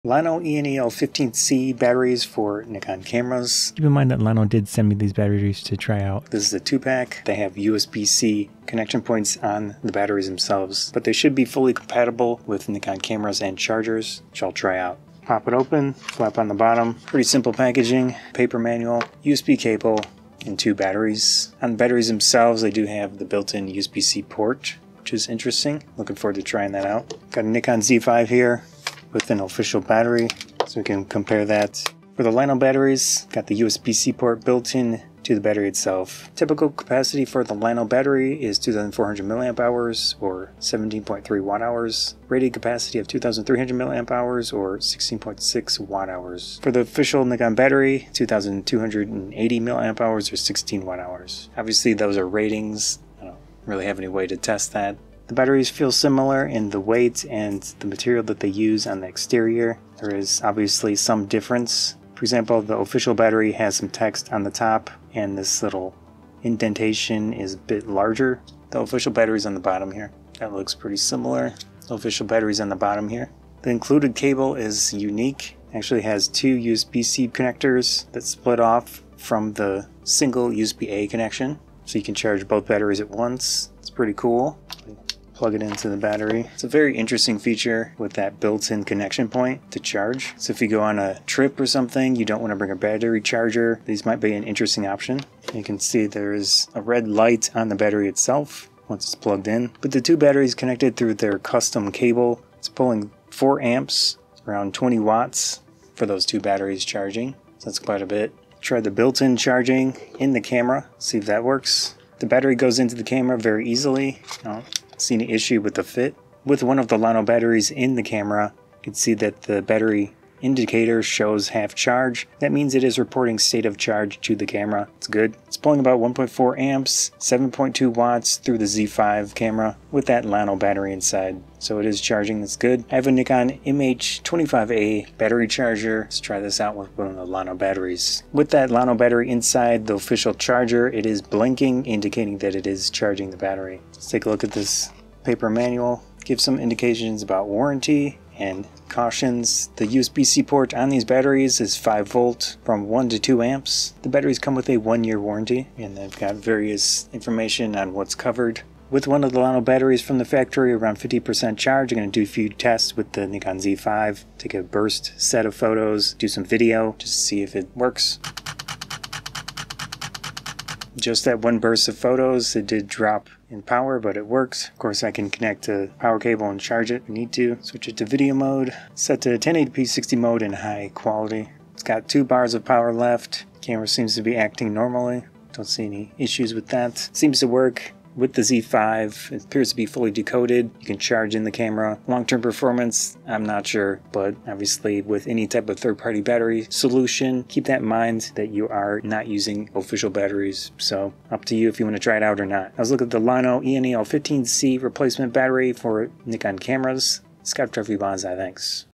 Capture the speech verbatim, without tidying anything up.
LLANO E N E L fifteen C batteries for Nikon cameras. Keep in mind that LLANO did send me these batteries to try out. This is a two pack. They have U S B C connection points on the batteries themselves, but they should be fully compatible with Nikon cameras and chargers, which I'll try out. Pop it open, flap on the bottom. Pretty simple packaging, paper manual, U S B cable, and two batteries. On the batteries themselves, they do have the built-in U S B C port, which is interesting. Looking forward to trying that out. Got a Nikon Z five here with an official battery, so we can compare that. For the LLANO batteries, got the U S B C port built in to the battery itself. Typical capacity for the LLANO battery is two thousand four hundred milliamp hours or seventeen point three watt hours. Rated capacity of two thousand three hundred milliamp hours or sixteen point six watt hours. For the official Nikon battery, two thousand two hundred eighty milliamp hours or sixteen watt hours. Obviously those are ratings. I don't really have any way to test that. The batteries feel similar in the weight and the material that they use on the exterior. There is obviously some difference. For example, the official battery has some text on the top and this little indentation is a bit larger. The official battery is on the bottom here. That looks pretty similar. The official battery is on the bottom here. The included cable is unique. It actually has two U S B C connectors that split off from the single U S B A connection. So you can charge both batteries at once. It's pretty cool. Plug it into the battery. It's a very interesting feature with that built-in connection point to charge. So if you go on a trip or something, you don't want to bring a battery charger, these might be an interesting option. You can see there is a red light on the battery itself once it's plugged in. But the two batteries connected through their custom cable, it's pulling four amps, around twenty watts for those two batteries charging. So that's quite a bit. Try the built-in charging in the camera, see if that works. The battery goes into the camera very easily. No. See any issue with the fit. With one of the LLANO batteries in the camera, you can see that the battery indicator shows half charge. That means it is reporting state of charge to the camera. It's good. It's pulling about one point four amps, seven point two watts through the Z five camera with that LLANO battery inside. So it is charging, that's good. I have a Nikon M H twenty-five A battery charger. Let's try this out with one of the LLANO batteries. With that LLANO battery inside the official charger, it is blinking, indicating that it is charging the battery. Let's take a look at this paper manual. Give some indications about warranty and cautions. The U S B C port on these batteries is five volt from one to two amps. The batteries come with a one year warranty and they've got various information on what's covered. With one of the LLANO batteries from the factory around fifty percent charge, I'm going to do a few tests with the Nikon Z five, take a burst set of photos, do some video just to see if it works. Just that one burst of photos, it did drop in power, but it works. Of course, I can connect a power cable and charge it if I need to. Switch it to video mode, set to ten eighty p sixty mode in high quality. It's got two bars of power left. Camera seems to be acting normally. Don't see any issues with that. Seems to work. With the Z five, it appears to be fully decoded. You can charge in the camera. Long-term performance, I'm not sure, but obviously with any type of third-party battery solution, keep that in mind that you are not using official batteries. So up to you if you want to try it out or not. Let's look at the LLANO E N E L fifteen C replacement battery for Nikon cameras. Scott Trophy Banzai, thanks.